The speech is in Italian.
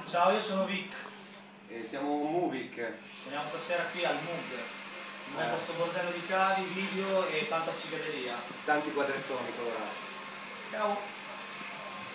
Ciao, io sono Vic. Siamo Movic. Veniamo stasera qui al Moog. Con questo bordello di cavi, video e tanta psichedelia. Tanti quadrettoni colorati. Ciao!